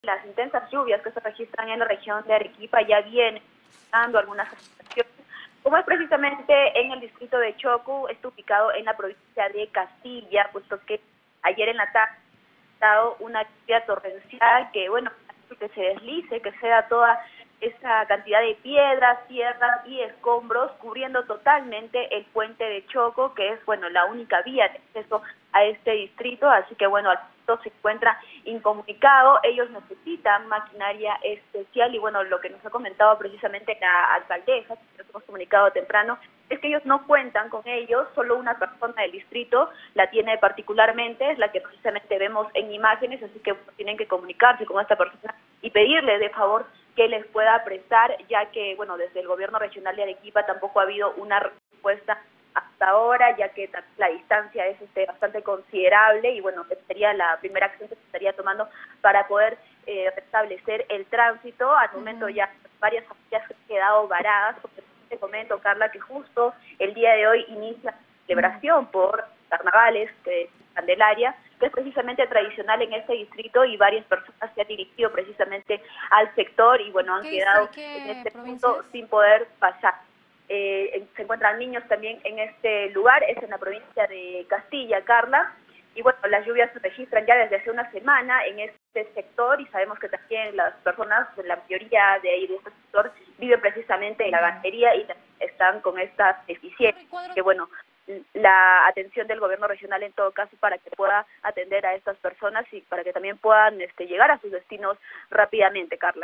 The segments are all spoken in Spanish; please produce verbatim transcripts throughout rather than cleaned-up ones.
Las intensas lluvias que se registran en la región de Arequipa ya vienen dando algunas afectaciones, como es precisamente en el distrito de Choco, está ubicado en la provincia de Castilla, puesto que ayer en la tarde ha dado una lluvia torrencial que, bueno, que se deslice, que sea toda esa cantidad de piedras, tierras y escombros cubriendo totalmente el puente de Choco, que es, bueno, la única vía de acceso a este distrito, así que, bueno, al se encuentra incomunicado, ellos necesitan maquinaria especial y, bueno, lo que nos ha comentado precisamente la alcaldesa, que nos hemos comunicado temprano, es que ellos no cuentan con ellos, solo una persona del distrito la tiene particularmente, es la que precisamente vemos en imágenes, así que tienen que comunicarse con esta persona y pedirle de favor que les pueda prestar, ya que, bueno, desde el gobierno regional de Arequipa tampoco ha habido una respuesta hasta ahora, ya que la distancia es este, bastante considerable y, bueno, sería la primera acción que se estaría tomando para poder eh, restablecer el tránsito. Al momento uh-huh. ya varias familias han quedado varadas, porque te comento, Carla, que justo el día de hoy inicia la celebración uh-huh. por carnavales de Candelaria, que es precisamente tradicional en este distrito, y varias personas se han dirigido precisamente al sector y, bueno, han quedado en este provincias? punto sin poder pasar. Eh, se encuentran niños también en este lugar, es en la provincia de Castilla, Carla, y, bueno, las lluvias se registran ya desde hace una semana en este sector y sabemos que también las personas, la mayoría de ahí de este sector, viven precisamente en la ganadería y están con estas deficiencias, que, bueno, la atención del gobierno regional en todo caso para que pueda atender a estas personas y para que también puedan este, llegar a sus destinos rápidamente, Carla.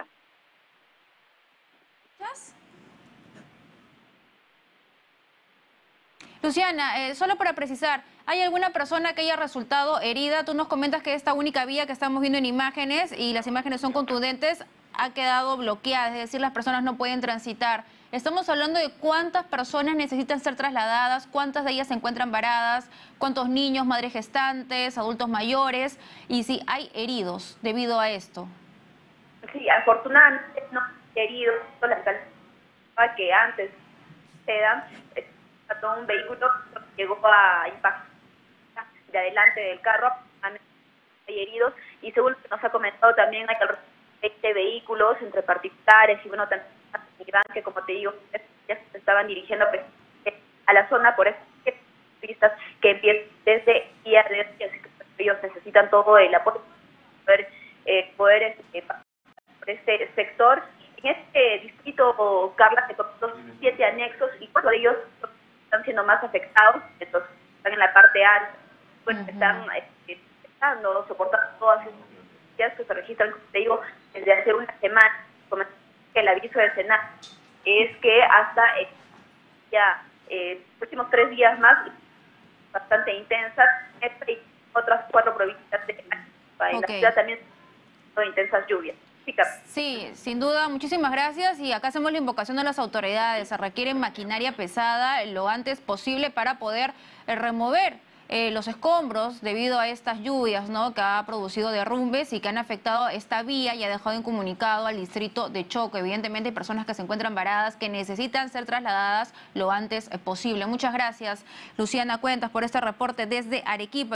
Luciana, eh, solo para precisar, ¿hay alguna persona que haya resultado herida? Tú nos comentas que esta única vía que estamos viendo en imágenes, y las imágenes son contundentes, ha quedado bloqueada, es decir, las personas no pueden transitar. Estamos hablando de cuántas personas necesitan ser trasladadas, cuántas de ellas se encuentran varadas, cuántos niños, madres gestantes, adultos mayores, y si hay heridos debido a esto. Sí, afortunadamente no hay heridos, la alcaldía que antes se dan un vehículo que llegó a impactar de adelante del carro, hay heridos, y según lo que nos ha comentado también hay alrededor de veinte vehículos entre particulares y, bueno, también que, como te digo, ya se estaban dirigiendo a la zona por esas pistas que empiezan desde día de hoy, así que ellos necesitan todo el apoyo para poder, eh, poder eh, por este sector. En este distrito, Carla, se conocen siete anexos y cuatro de ellos están siendo más afectados, entonces están en la parte alta, pues uh-huh. están eh, estando, soportando todas esas noticias que se registran, como te digo, desde hace una semana, como que el aviso del Senado es que hasta eh, ya eh, los próximos tres días más, bastante intensas, y otras cuatro provincias de la en okay. la ciudad también son intensas lluvias. Sí, sin duda, muchísimas gracias, y acá hacemos la invocación de las autoridades. Se requiere maquinaria pesada lo antes posible para poder eh, remover eh, los escombros debido a estas lluvias, ¿no?, que ha producido derrumbes y que han afectado esta vía y ha dejado incomunicado al distrito de Choco. Evidentemente hay personas que se encuentran varadas, que necesitan ser trasladadas lo antes eh, posible. Muchas gracias, Luciana Cuentas, por este reporte desde Arequipa.